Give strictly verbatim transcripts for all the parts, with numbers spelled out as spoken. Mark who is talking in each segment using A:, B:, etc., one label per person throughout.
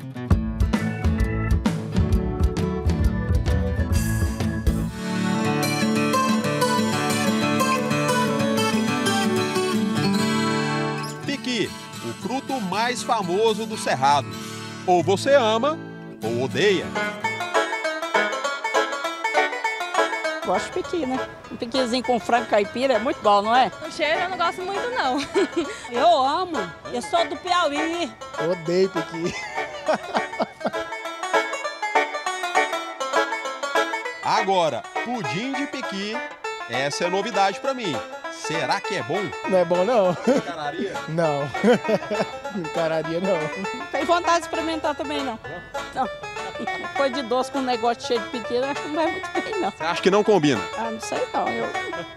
A: Piqui, o fruto mais famoso do Cerrado. Ou você ama, ou odeia.
B: Gosto de piqui, né? Um piquizinho com frango caipira é muito bom, não é?
C: O cheiro eu não gosto muito, não.
B: Eu amo. Eu sou do Piauí.
D: Odeio piqui.
A: Agora, pudim de piqui, essa é novidade pra mim. Será que é bom?
D: Não é bom, não.
A: Encararia?
D: Não. Não encararia, não.
B: Não tem vontade de experimentar também, não. Não. Coisa de doce com um negócio cheio de piqui, não vai muito bem, não.
A: Você acha que não combina?
B: Ah, não sei não. Eu...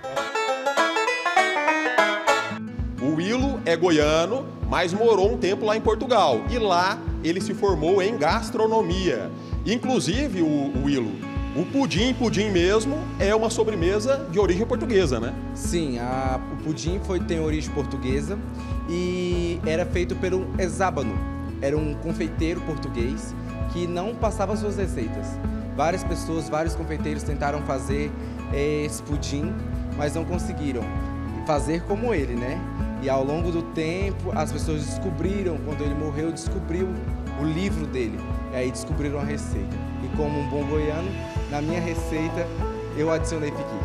A: O Willo é goiano, mas morou um tempo lá em Portugal. E lá ele se formou em gastronomia. Inclusive, o, o Willo, o pudim, pudim mesmo, é uma sobremesa de origem portuguesa, né?
E: Sim, a, o pudim foi, tem origem portuguesa e era feito pelo Ezábano. Era um confeiteiro português que não passava suas receitas. Várias pessoas, vários confeiteiros tentaram fazer eh, esse pudim, mas não conseguiram fazer como ele, né? E ao longo do tempo, as pessoas descobriram, quando ele morreu, descobriu o livro dele. E aí descobriram a receita. E como um bom goiano, na minha receita, eu adicionei piqui.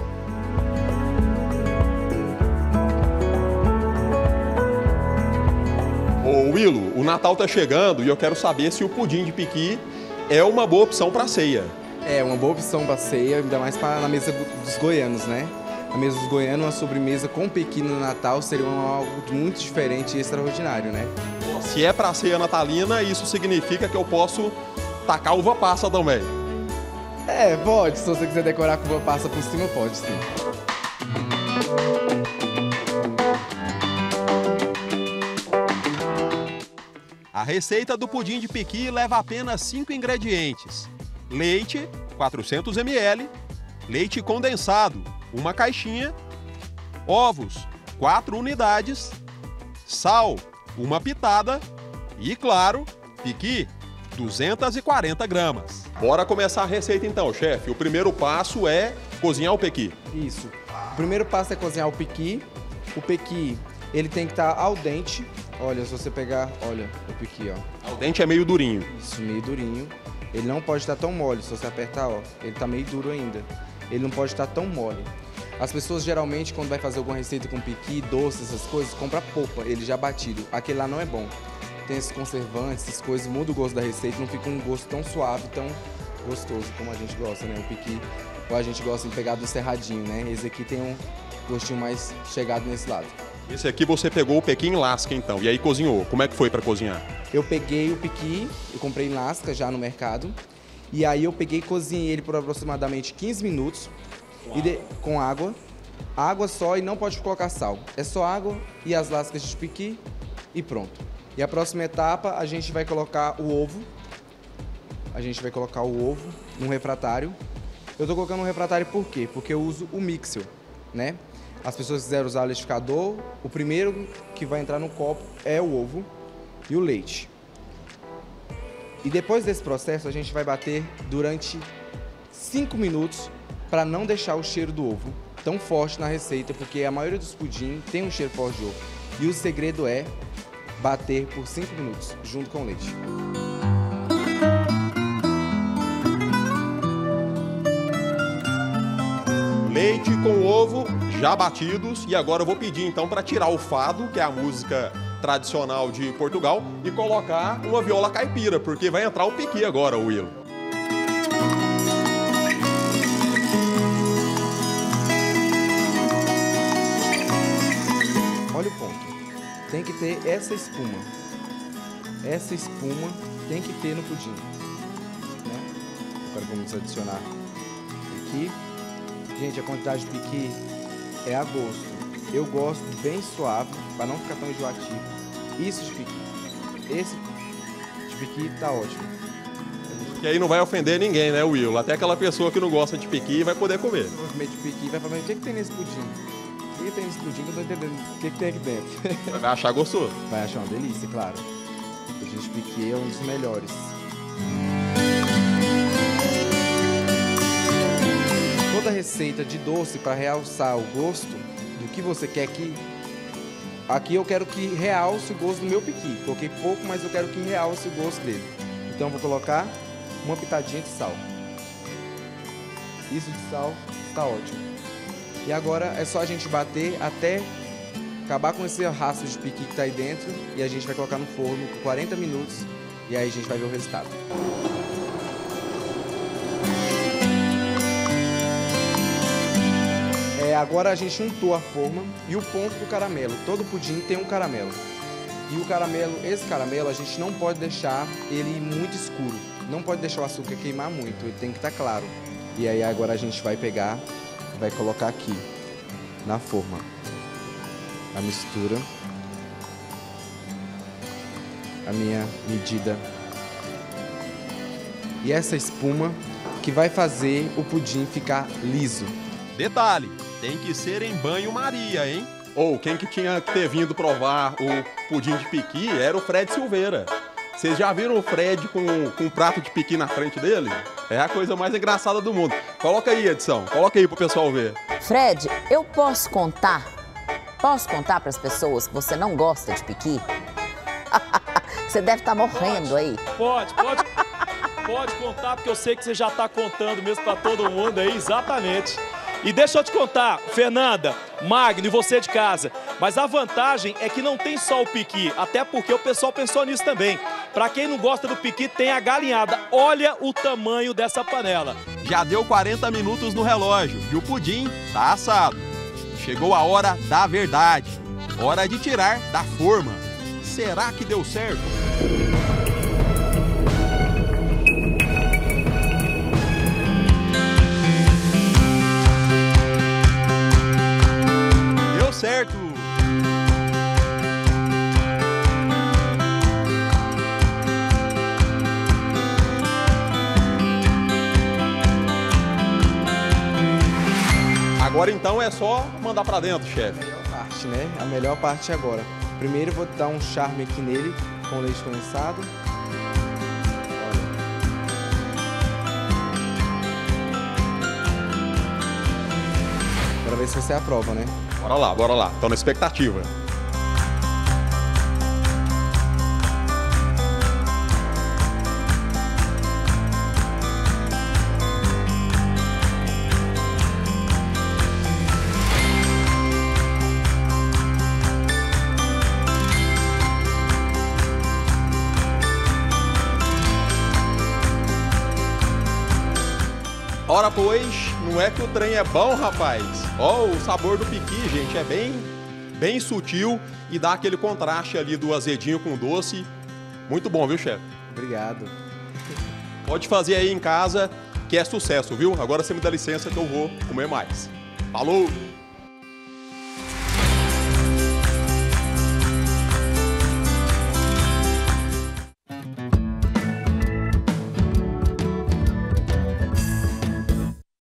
A: Ô Willo, o Natal tá chegando e eu quero saber se o pudim de piqui é uma boa opção para ceia.
E: É uma boa opção para ceia, ainda mais para na mesa dos goianos, né? Na mesa dos goianos, uma sobremesa com piqui no Natal seria algo muito diferente e extraordinário, né?
A: Se é para ceia natalina, isso significa que eu posso tacar uva passa também.
E: É, pode. Se você quiser decorar com uva passa por cima, pode sim.
A: A receita do pudim de piqui leva apenas cinco ingredientes: leite, quatrocentos mililitros, leite condensado, uma caixinha, ovos, quatro unidades, sal, uma pitada e, claro, piqui, duzentas e quarenta gramas. Bora começar a receita então, chefe. O primeiro passo é cozinhar o pequi.
E: Isso. O primeiro passo é cozinhar o piqui. O pequi, ele tem que estar al dente. Olha, se você pegar, olha, o piqui, ó.
A: O dente é meio durinho.
E: Isso, meio durinho. Ele não pode estar tão mole, se você apertar, ó. Ele tá meio duro ainda. Ele não pode estar tão mole. As pessoas geralmente, quando vai fazer alguma receita com piqui, doce, essas coisas, compra polpa, ele já batido. Aquele lá não é bom. Tem esses conservantes, essas coisas, muda o gosto da receita, não fica um gosto tão suave, tão gostoso como a gente gosta, né? O piqui, ou a gente gosta de pegar do serradinho, né? Esse aqui tem um gostinho mais chegado nesse lado.
A: Esse aqui você pegou o pequi em lasca, então, e aí cozinhou. Como é que foi para cozinhar?
E: Eu peguei o piqui, eu comprei em lasca já no mercado, e aí eu peguei e cozinhei ele por aproximadamente quinze minutos, e de, com água, água só e não pode colocar sal. É só água e as lascas de piqui e pronto. E a próxima etapa, a gente vai colocar o ovo. A gente vai colocar o ovo num refratário. Eu tô colocando um refratário por quê? Porque eu uso o mixer, né? As pessoas quiserem usar o liquidificador, o primeiro que vai entrar no copo é o ovo e o leite. E depois desse processo, a gente vai bater durante cinco minutos para não deixar o cheiro do ovo tão forte na receita, porque a maioria dos pudim tem um cheiro forte de ovo. E o segredo é bater por cinco minutos, junto com o leite.
A: Leite com ovo já batidos. E agora eu vou pedir então para tirar o fado, que é a música tradicional de Portugal, e colocar uma viola caipira, porque vai entrar o piqui agora, Willo.
E: Olha o ponto. Tem que ter essa espuma. Essa espuma tem que ter no pudim, né? Agora vamos adicionar piqui. Gente, a quantidade de piqui é a gosto. Eu gosto bem suave, para não ficar tão enjoativo. Isso de piqui. Esse de piqui tá ótimo.
A: Que aí não vai ofender ninguém, né, Willo? Até aquela pessoa que não gosta de piqui vai poder comer.
E: Vou comer de piqui, vai falar, o que, que tem nesse pudim? O que, que tem nesse pudim que eu não tô entendendo? O que, que tem aqui dentro?
A: Vai achar gostoso.
E: Vai achar uma delícia, claro. O pudim de piqui é um dos melhores. Toda receita de doce para realçar o gosto do que você quer que... Aqui eu quero que realce o gosto do meu piqui. Coloquei pouco, mas eu quero que realce o gosto dele. Então eu vou colocar uma pitadinha de sal. Isso de sal está ótimo. E agora é só a gente bater até acabar com esse rastro de piqui que está aí dentro. E a gente vai colocar no forno por quarenta minutos. E aí a gente vai ver o resultado. É, agora a gente untou a forma e o ponto do caramelo. Todo pudim tem um caramelo. E o caramelo, esse caramelo, a gente não pode deixar ele muito escuro. Não pode deixar o açúcar queimar muito, ele tem que estar claro. E aí agora a gente vai pegar, vai colocar aqui, na forma, a mistura, a minha medida. E essa espuma que vai fazer o pudim ficar liso.
A: Detalhe, tem que ser em banho-maria, hein? Ou quem que tinha que ter vindo provar o pudim de piqui era o Fred Silveira. Vocês já viram o Fred com, com um prato de piqui na frente dele? É a coisa mais engraçada do mundo. Coloca aí, edição. Coloca aí pro pessoal ver.
C: Fred, eu posso contar? Posso contar para as pessoas que você não gosta de piqui? Você deve estar morrendo
F: pode,
C: aí.
F: Pode, pode. Pode contar, porque eu sei que você já está contando mesmo para todo mundo aí, exatamente. E deixa eu te contar, Fernanda, Magno e você de casa, mas a vantagem é que não tem só o piqui, até porque o pessoal pensou nisso também. Para quem não gosta do piqui, tem a galinhada. Olha o tamanho dessa panela.
A: Já deu quarenta minutos no relógio e o pudim tá assado. Chegou a hora da verdade, hora de tirar da forma. Será que deu certo? Deu certo! Agora então é só mandar pra dentro, chefe.
E: A melhor parte, né? A melhor parte agora. Primeiro eu vou dar um charme aqui nele com leite condensado. Olha. Para ver se você aprova, né?
A: Bora lá, bora lá. Tô na expectativa. Ora, pois, não é que o trem é bom, rapaz. Ó, o sabor do piqui, gente, é bem, bem sutil e dá aquele contraste ali do azedinho com doce. Muito bom, viu, chefe?
E: Obrigado.
A: Pode fazer aí em casa, que é sucesso, viu? Agora você me dá licença que eu vou comer mais. Falou!